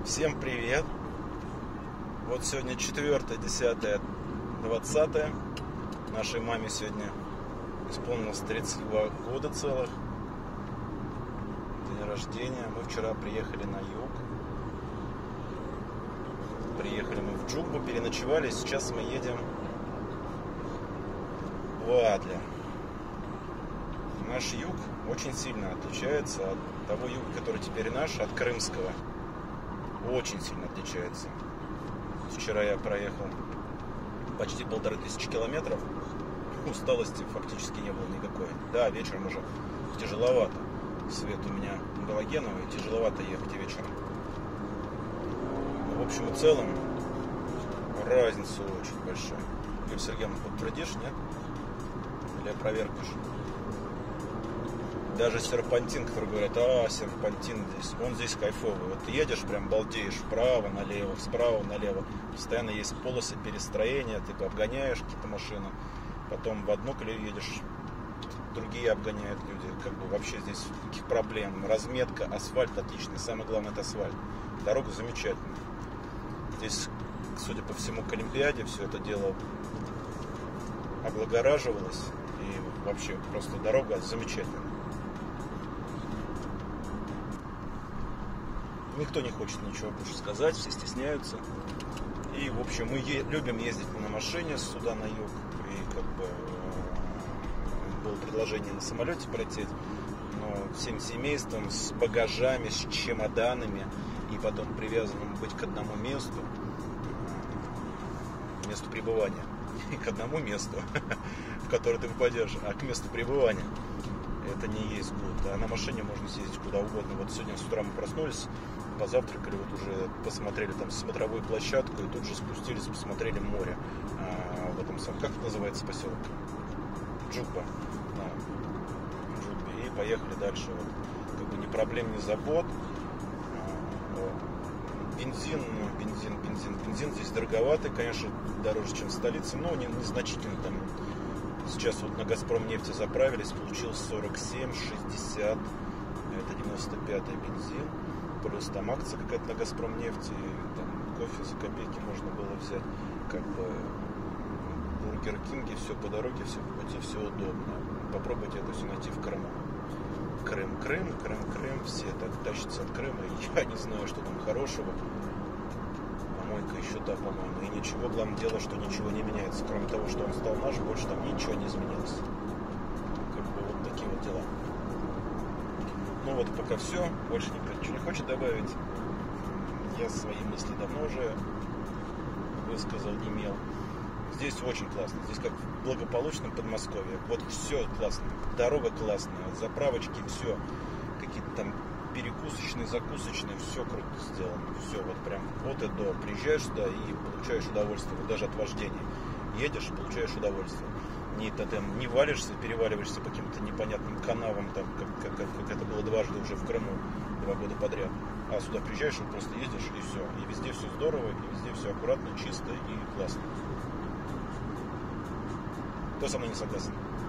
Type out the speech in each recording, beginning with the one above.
Всем привет! Вот сегодня 4, 10, 20. Нашей маме сегодня исполнилось 32 года целых. День рождения. Мы вчера приехали на юг. Приехали мы в Джубу, переночевали. Сейчас мы едем в Адлер. Наш юг очень сильно отличается от того юга, который теперь наш, от крымского. Очень сильно отличается. Вчера я проехал почти 1500 километров. Усталости фактически не было никакой. Да, вечером уже тяжеловато. Свет у меня галогеновый, тяжеловато ехать и вечером. Но в общем и целом разница очень большая. Юрий Сергеевна, подтвердишь, нет? Или опровергаешь? Даже серпантин, который говорят, серпантин здесь, он здесь кайфовый. Вот ты едешь, прям балдеешь вправо, налево, справа, налево. Постоянно есть полосы перестроения, ты обгоняешь какие-то машины, потом в одну колею едешь, другие обгоняют люди. Как бы вообще здесь никаких проблем. Разметка, асфальт отличный, самое главное это асфальт. Дорога замечательная. Здесь, судя по всему, к Олимпиаде все это дело облагораживалось. И вообще просто дорога замечательная. Никто не хочет ничего больше сказать, все стесняются. И, в общем, мы любим ездить на машине сюда, на юг. И, как бы, было предложение на самолете полететь. Но всем семейством, с багажами, с чемоданами. И потом привязанным быть к одному месту. Месту пребывания. Не к одному месту, в которое ты попадешь, а к месту пребывания. Это не есть год. А на машине можно съездить куда угодно. Вот сегодня с утра мы проснулись, позавтракали, вот уже посмотрели там смотровую площадку и тут же спустились, посмотрели море. В этом самом, как это называется поселок? Джуба. Да. Джубе. И поехали дальше. Вот. Как бы ни проблем, ни забот. Бензин здесь дороговатый, конечно, дороже, чем в столице, но незначительно там. Сейчас вот на Газпромнефти заправились, получилось 47,60, это 95-й бензин, плюс там акция какая-то на Газпромнефти, там кофе за копейки можно было взять, как бы Бургер Кинги, все по дороге, все по пути, все удобно. Попробуйте это все найти в Крыму. Крым, все так тащатся от Крыма, и я не знаю, что там хорошего. Помойка еще та, по-моему, и ничего, главное дело, что ничего не меняется, кроме того, что он стал наш, больше там ничего не изменилось. Как бы вот такие вот дела. Ну вот пока все, больше никто ничего не хочет добавить. Я свои мысли давно уже высказал, имел. Здесь очень классно, здесь как в благополучном Подмосковье. Вот все классно, дорога классная, заправочки, все, какие-то там перекусочные, закусочные, все круто сделано, все вот прям от и до. Приезжаешь сюда и получаешь удовольствие, вот даже от вождения. Едешь, получаешь удовольствие. Не валишься, переваливаешься по каким-то непонятным канавам, там, как это было дважды уже в Крыму, 2 года подряд. А сюда приезжаешь, и просто ездишь, и все. И везде все здорово, и везде все аккуратно, чисто и классно. Кто со мной не согласен?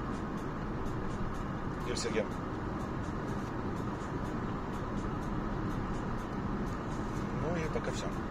Юрий Сергеевна. Ну и пока все.